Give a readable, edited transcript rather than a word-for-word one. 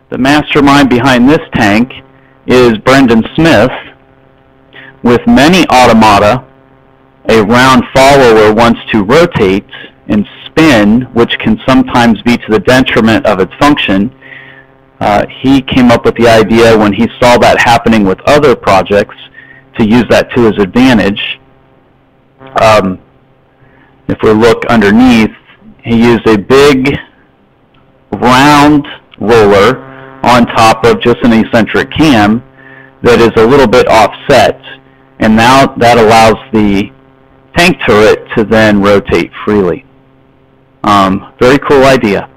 The mastermind behind this tank is Brendon Smith. With many automata, a round follower wants to rotate and spin, which can sometimes be to the detriment of its function. He came up with the idea when he saw that happening with other projects to use that to his advantage. If we look underneath, he used a big round roller on top of just an eccentric cam that is a little bit offset, and now that allows the tank turret to then rotate freely. Very cool idea.